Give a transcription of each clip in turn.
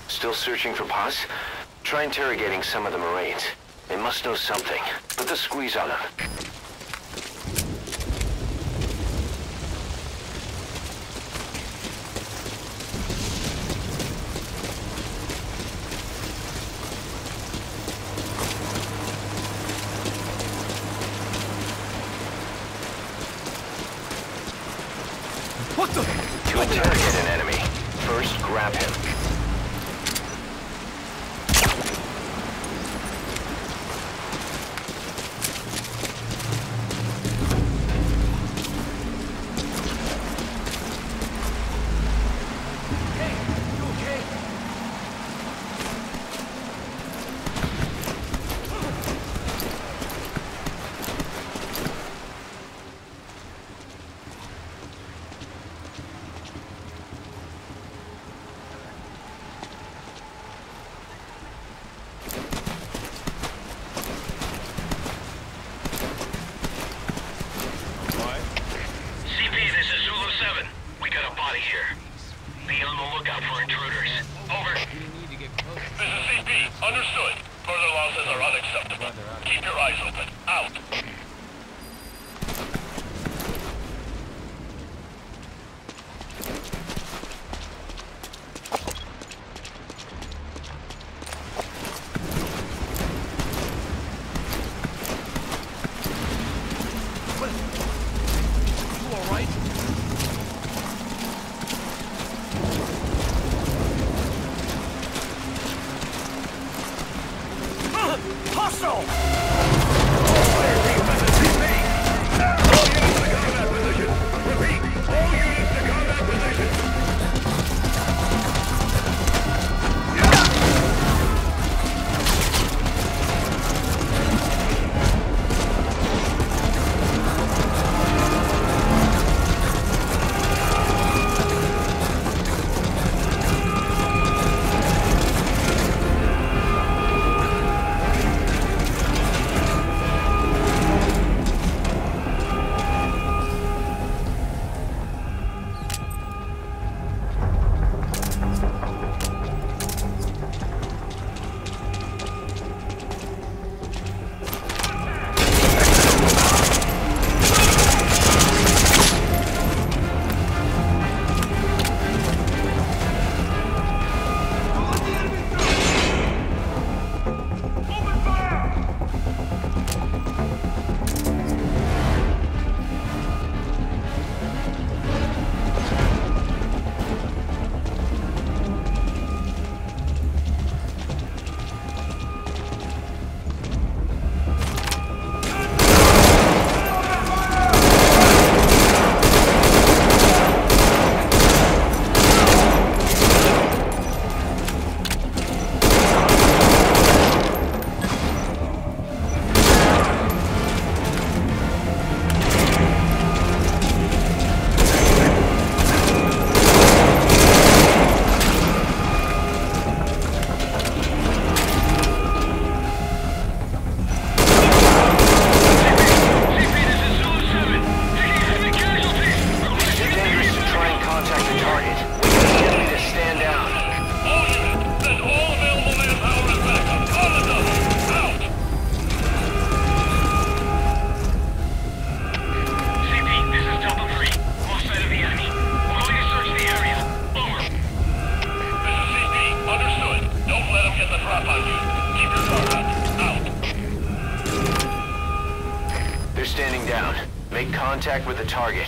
Still searching for Paz? Try interrogating some of the Marines. They must know something. Put the squeeze on them. What the? To interrogate an enemy, first grab him. Make contact with the target.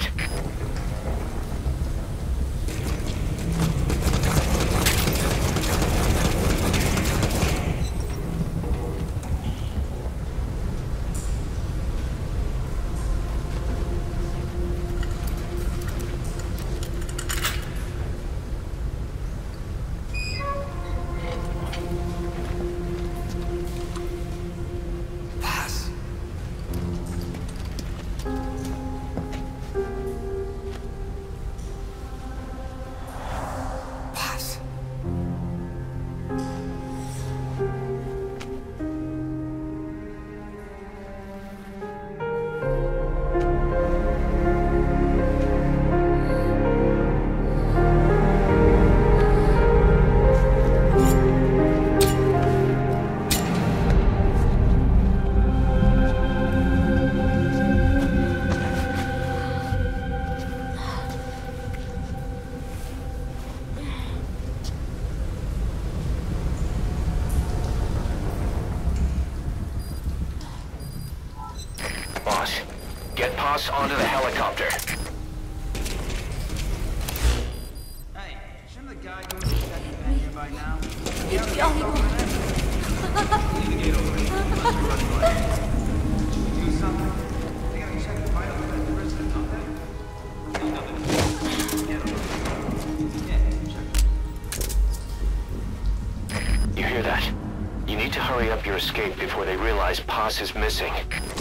Paz onto the helicopter. Hey, shouldn't the guy go to the second bed here by now? Leave the gate open. He must be running late. Should we do something? They gotta check the vitals of that prison, don't they? Ain't nothing to do. Get him. Yeah, check. You hear that? You need to hurry up your escape before they realize Paz is missing.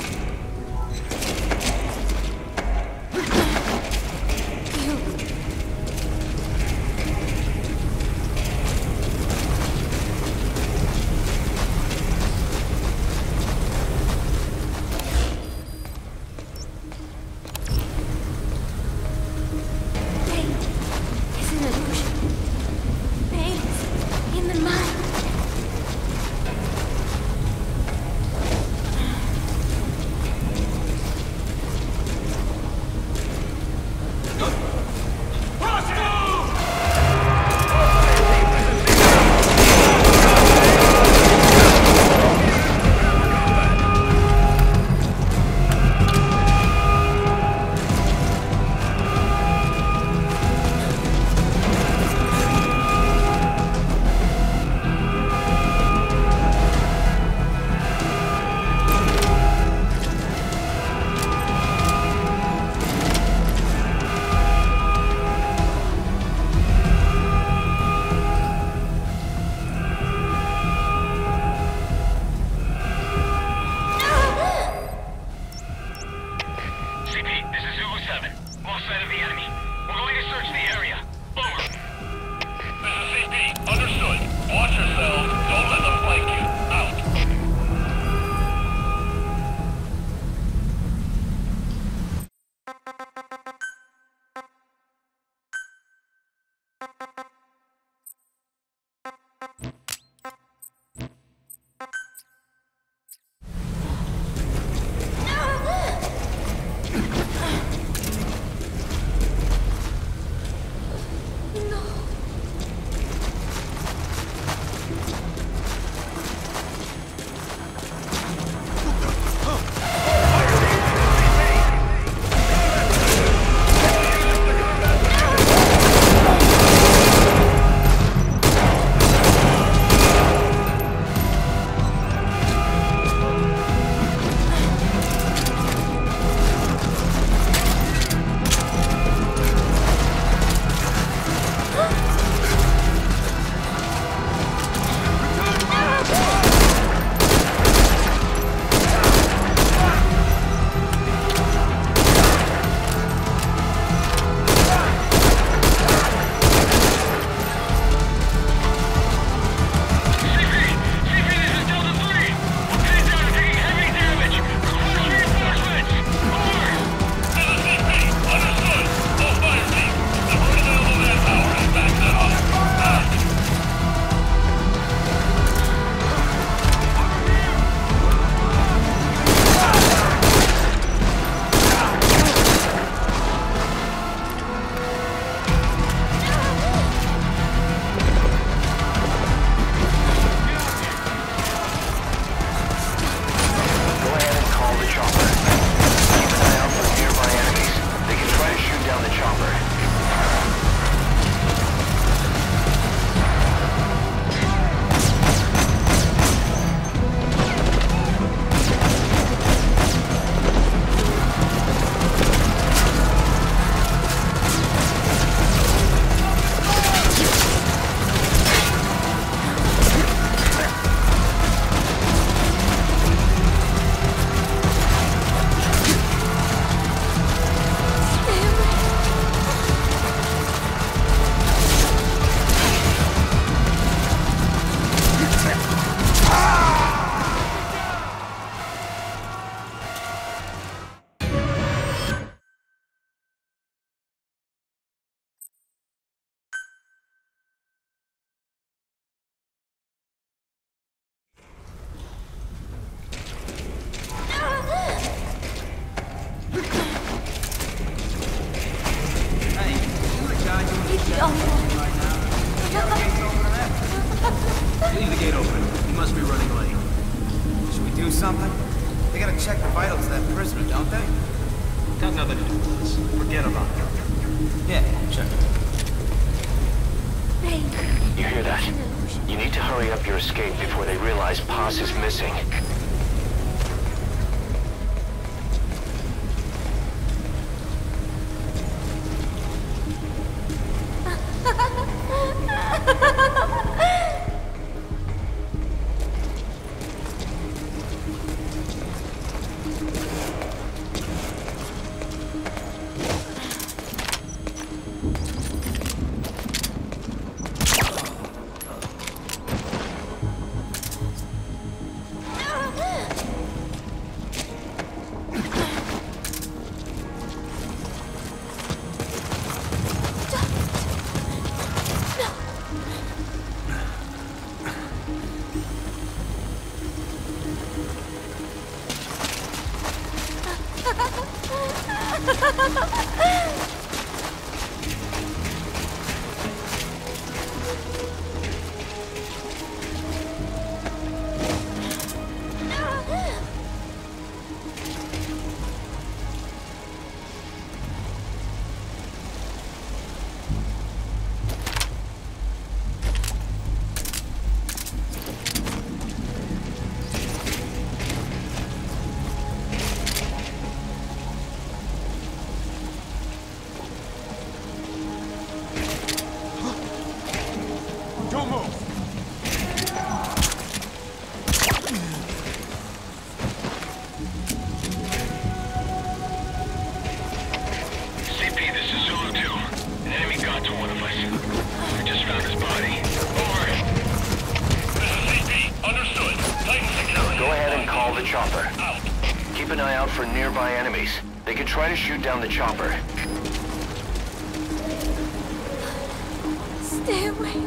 Leave the gate open. He must be running late. Should we do something? They gotta check the vitals of that prisoner, don't they? Got nothing to do with us. Forget about it. Yeah, sure. You hear that? You need to hurry up your escape before they realize Paz is missing. Don't move! CP, this is Zulu 2. An enemy got to one of us. We just found his body. Over. This is CP. Understood. Titan security. Go ahead and call the chopper. Out. Keep an eye out for nearby enemies. They could try to shoot down the chopper. Stay away.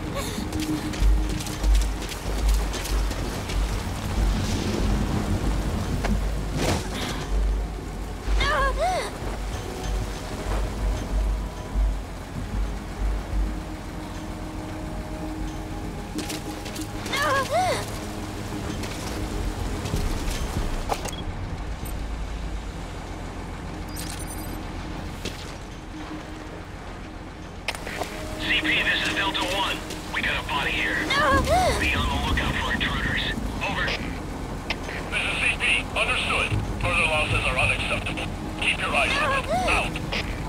CP, this is Delta 1. We got a body here. Be on the lookout for intruders. Over. This is CP. Understood. Further losses are unacceptable. Keep your eyes on it. Out.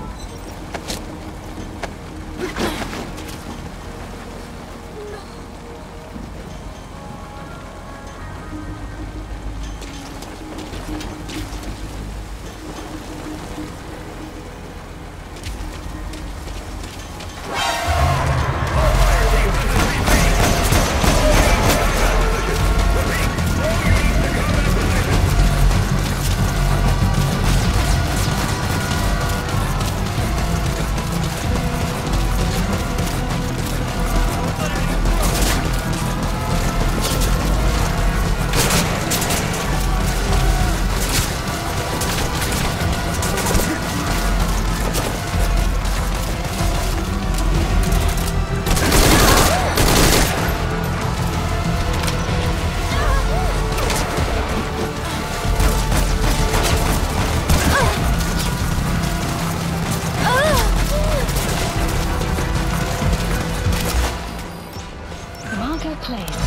Marker placed.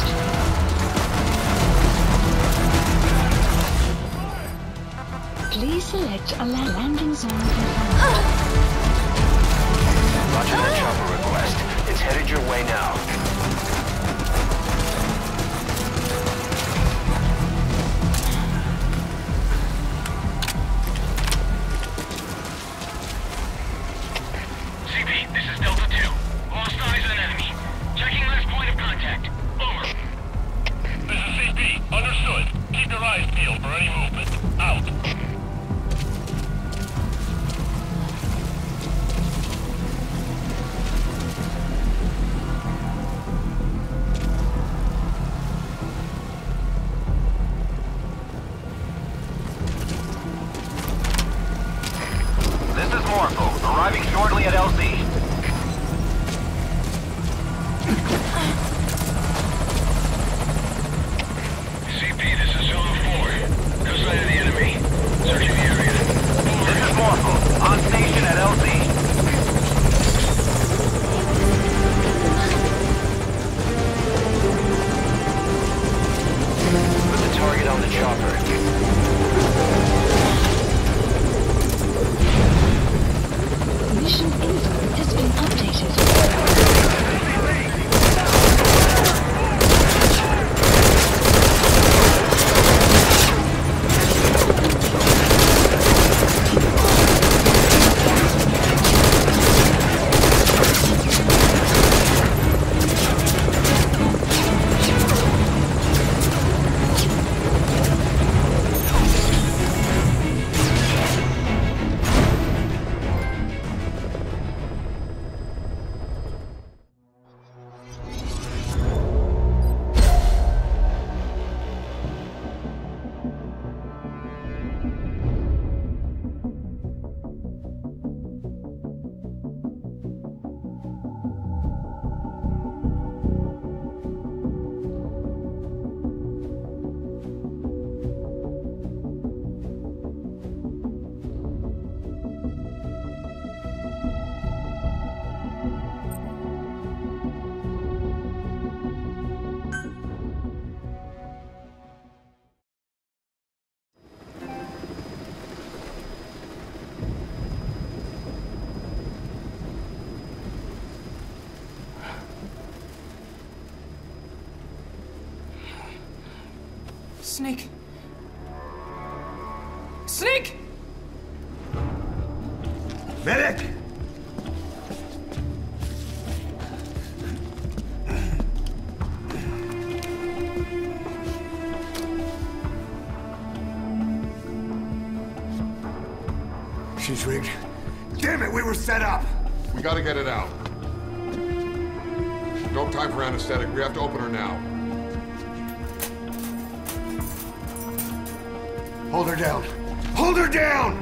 Please select a landing zone confirmed. Roger that chopper request. It's headed your way now. CP, this is Delta 2. Lost eyes on enemy. Checking last point of contact. Over. This is CP. Understood. Keep your eyes peeled for any movement. Out. Snake! Snake! Medic! She's rigged. Damn it, we were set up! We gotta get it out. No time for anesthetic. We have to open her now. Hold her down. Hold her down!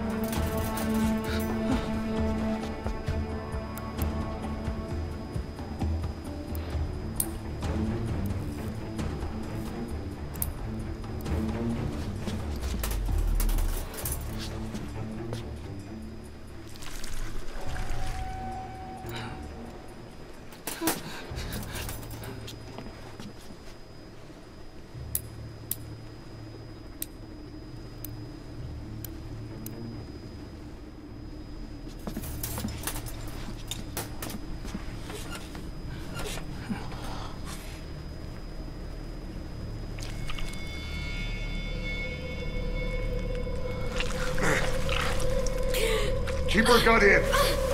Keep her gun in.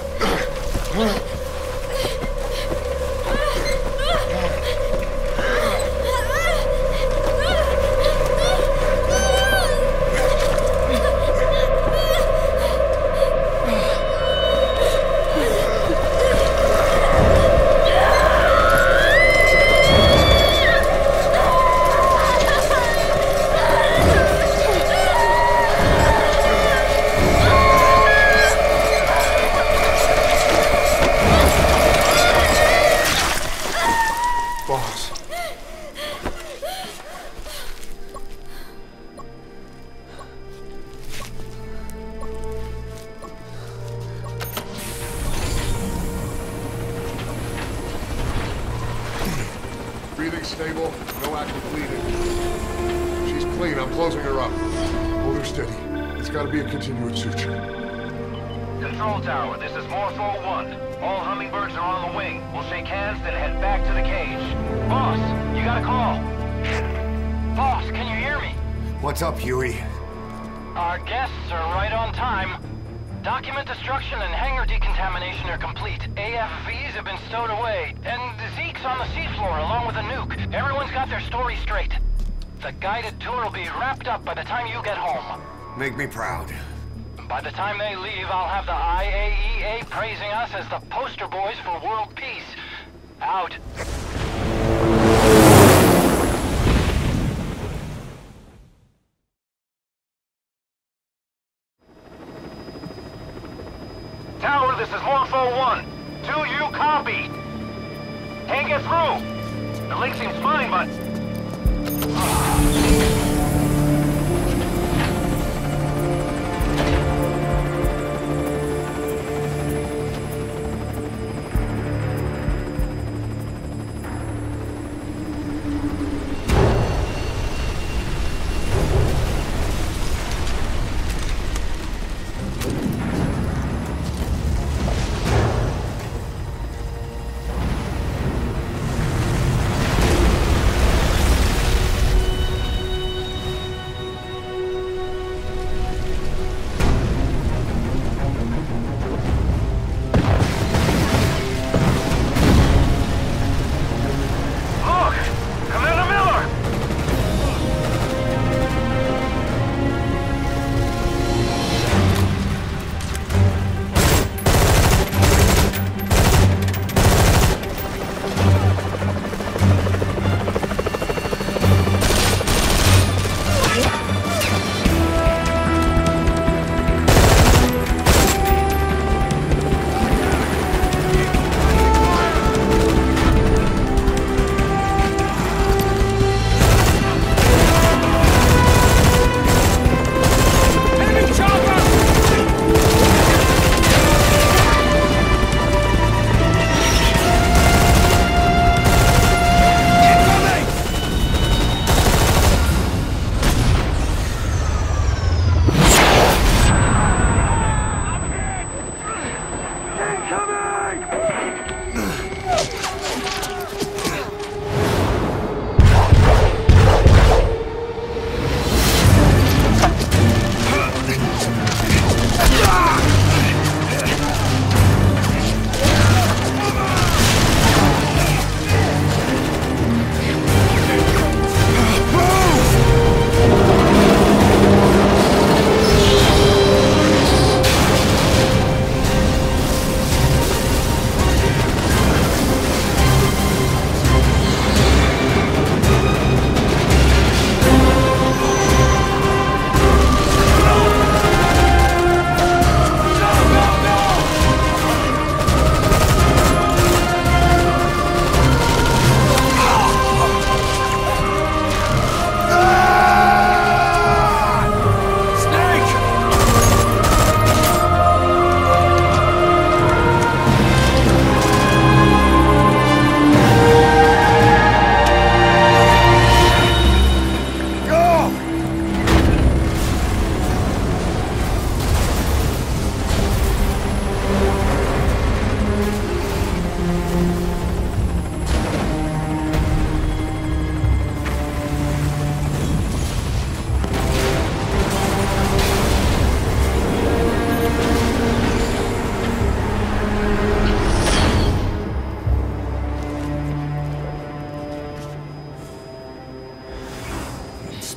Breathing stable, no active bleeding. She's clean, I'm closing her up. Hold her steady. It's gotta be a continuous suture. Control tower, this is Morpho 1. All hummingbirds are on the wing. We'll shake hands, then head back to the cage. Boss, you got a call. Boss, can you hear me? What's up, Huey? Our guests are right on time. Document destruction and hangar decontamination are complete. AFVs have been stowed away, and Zeke's on the seafloor along with a nuke. Everyone's got their story straight. The guided tour will be wrapped up by the time you get home. Make me proud. By the time they leave, I'll have the IAEA praising us as the poster boys for world peace. Out. Tower, this is Morpho 1. Do you copy? Can't get through. The link seems fine, but...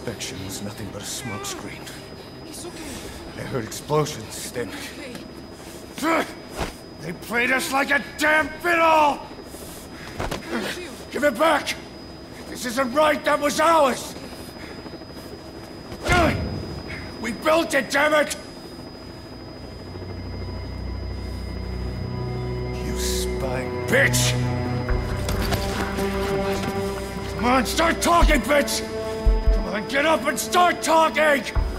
inspection was nothing but a smokescreen. I heard explosions, then... They played us like a damn fiddle! Give it back! This isn't right, that was ours! We built it, damn it! You spying bitch! Come on, start talking, bitch! Come on, get up and start talking!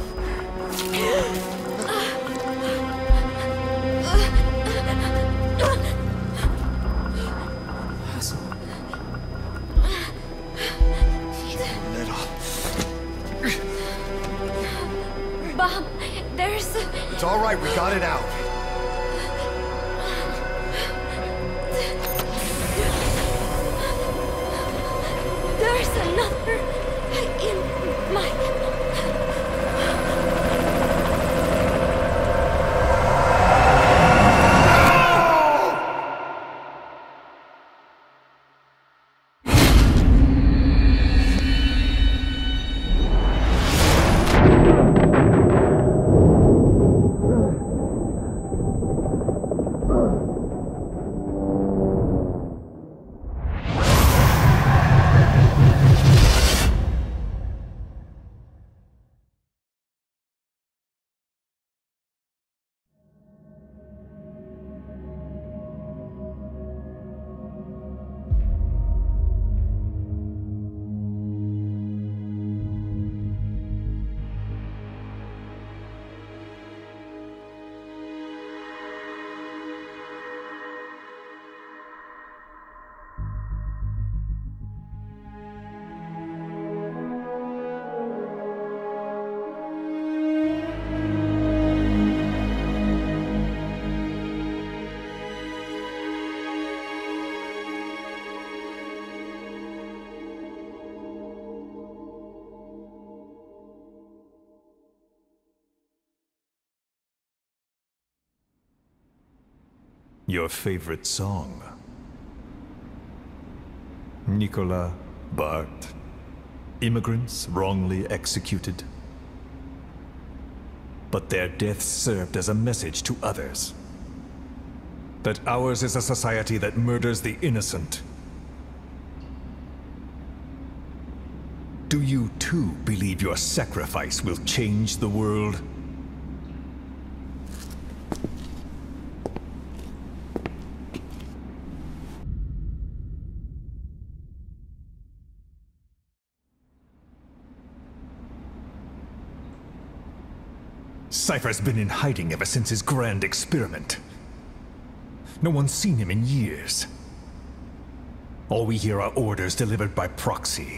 Bob, there's... It's all right, we got it out. There's another in my... Your favorite song? Nicolas, Bart, immigrants wrongly executed. But their deaths served as a message to others. That ours is a society that murders the innocent. Do you too believe your sacrifice will change the world? Cypher's been in hiding ever since his grand experiment. No one's seen him in years. All we hear are orders delivered by proxy.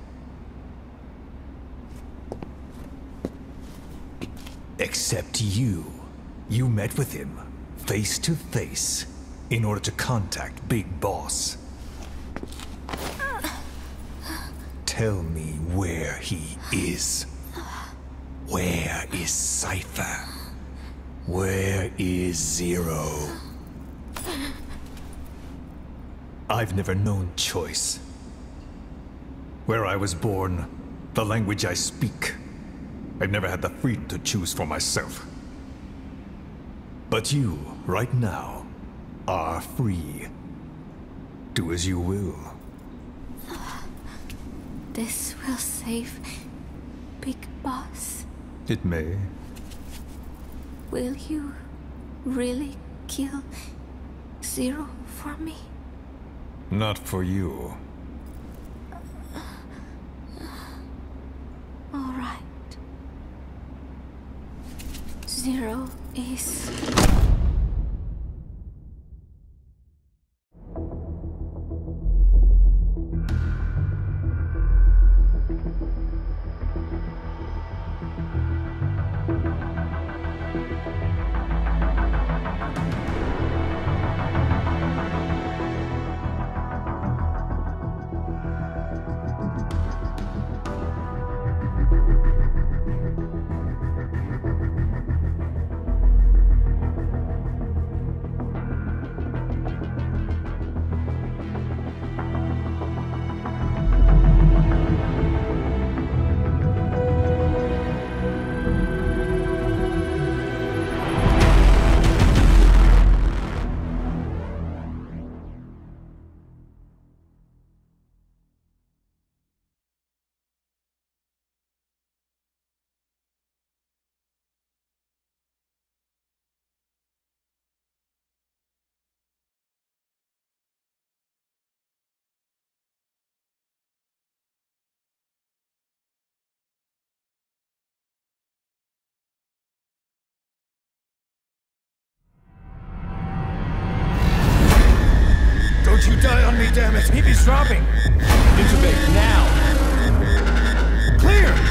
Except you. You met with him, face to face, in order to contact Big Boss. Tell me where he is. Where is Cypher? Where is Zero? I've never known choice. Where I was born, the language I speak, I've never had the freedom to choose for myself. But you, right now, are free. Do as you will. This will save Big Boss. It may. Will you really kill Zero for me? Not for you. All right. Zero is... you die on me, damn it! Keep is dropping! Intubate, now! Clear!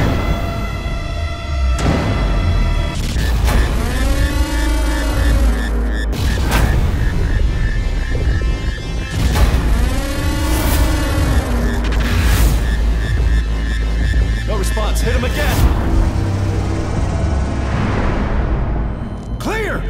No response. Hit him again! Clear!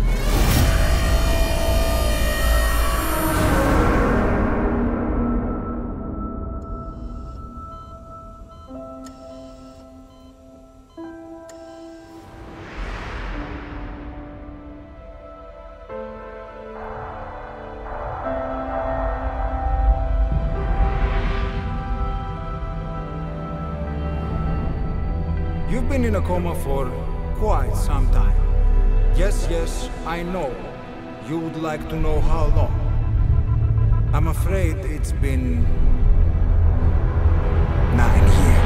You've been in a coma for quite some time. Yes, I know. You would like to know how long. I'm afraid it's been 9 years.